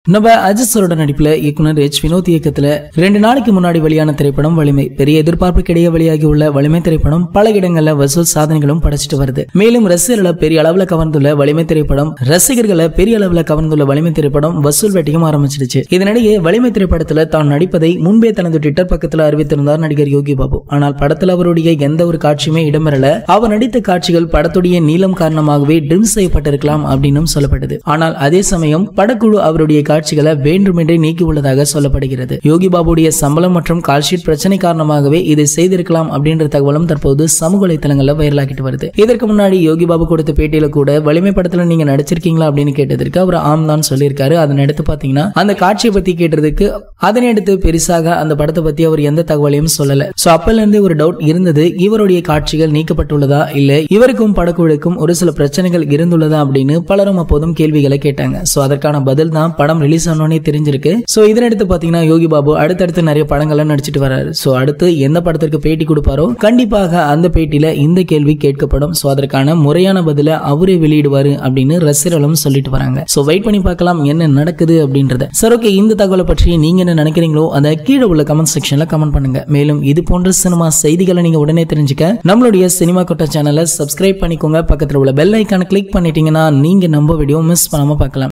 நம்ம அஜித் சாரோட நடிப்புல இயக்குனர் எச் வினோத் இயக்கத்துல 2 நாளைக்கு முன்னாடி வெளியான திரைப்படம் வலிமை. பெரிய எதிர்பார்ப்புக்கிடையே வெளியாகி உள்ள வலிமை திரைப்படம் பல இடங்கள்ல வசூல் சாதனைகளும் படைச்சிட்டு வருது. மேலும் ரசிகர்களை பெரிய அளவுல கவர்ந்துள்ள வலிமை திரைப்படம் வசூல் வேட்டையும் ஆரம்பிச்சிடுச்சு. இதனிடையே வலிமை திரைப்படத்துல தான் நடிப்பதை முன்பே தனது ட்விட்டர் பக்கத்துல அறிவித்திருந்தார் நடிகர் யோகி பாபு. ஆனால் படத்துல அவருடைய எந்த ஒரு காட்சியுமே இடம்பெறல. அவர் நடித்த காட்சிகள் படத்துடைய நீளம் காரணமாகவே ட்ரிம் செய்யப்பட்டிருக்கலாம் அப்படின்னு சொல்லப்பட்டது. ஆனால் அதே சமயம் படக்குழு அவருடைய காட்சிகளை வேண்டுமென்றே நீக்கி உள்ளதாக சொல்லப்படுகிறது. யோகி பாபுடைய சம்பளம் மற்றும் கால்ஷீட் பிரச்சனை காரணமாகவே இதை செய்திருக்கலாம் அப்படின்ற தகவலும் தற்போது சமூக வலைதளங்கள்ல வைரலாகிட்டு வருது. இதற்கு முன்னாடி யோகி பாபு கொடுத்த பேட்டியில கூட வலிமை படத்துல நீங்க நடிச்சிருக்கீங்களா அப்படின்னு கேட்டதற்கு அவர் ஆம் தான் சொல்லியிருக்காரு. அதனை அடுத்து பாத்தீங்கன்னா அந்த காட்சியை பத்தி கேட்டதுக்கு அதனை அடுத்து பெருசாக அந்த படத்தை பத்தி அவர் எந்த தகவலையும் சொல்லல. சோ அப்பல இருந்தே ஒரு டவுட் இருந்தது, இவருடைய காட்சிகள் நீக்கப்பட்டுள்ளதா இல்ல இவருக்கும் படக்குழுக்கும் ஒரு சில பிரச்சனைகள் இருந்துள்ளதா அப்படின்னு பலரும் அப்போதும் கேள்விகளை கேட்டாங்க. சோ அதற்கான பதில் தான் படம் ரிலீஸ் ஆனோனே தெரிஞ்சிருக்கு. சோ இதனடுத்து பாத்தீங்கன்னா யோகி பாபு அடுத்தடுத்து நிறைய படங்களை நடிச்சிட்டு வராரு. சோ அடுத்து எந்த படத்திற்கு பேட்டி கொடுப்பாரோ கண்டிப்பாக அந்த பேட்டியில இந்த கேள்வி கேட்கப்படும். சோ அதற்கான முறையான பதில அவரே வெளியிடுவாரு அப்படின்னு ரசிகர்களும் சொல்லிட்டு வராங்க. சோ வெயிட் பண்ணி பார்க்கலாம் என்ன நடக்குது அப்படின்றத. சரி, ஓகே, இந்த தகவலை பற்றி நீங்க என்ன நினைக்கிறீங்களோ அதை கீழே உள்ள கமெண்ட் செக்ஷன்ல கமெண்ட் பண்ணுங்க. மேலும் இது போன்ற சினிமா செய்திகளை நீங்க உடனே தெரிஞ்சுக்க நம்மளுடைய சினிமா கொட்டா சேனலை சப்ஸ்கிரைப் பண்ணிக்கோங்க. பக்கத்துல உள்ள பெல் ஐக்கான கிளிக் பண்ணிட்டீங்கன்னா நீங்க நம்ம வீடியோ மிஸ் பண்ணாம பார்க்கலாம்.